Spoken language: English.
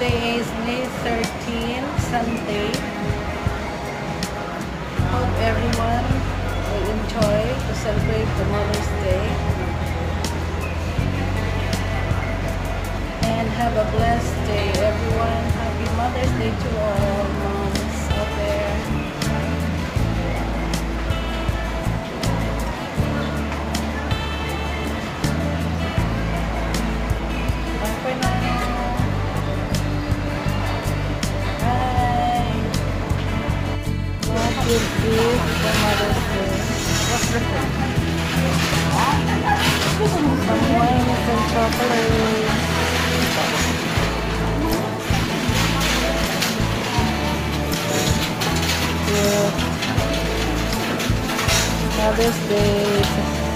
Today is May 13, Sunday. Hope everyone will enjoy to celebrate the Mother's Day and have a blessed day, everyone. Happy Mother's Day to all moms out there. Bye for now. Bye. What you give for Mother's Day? What's the food? Some wine and chocolate. Good. Mother's Day.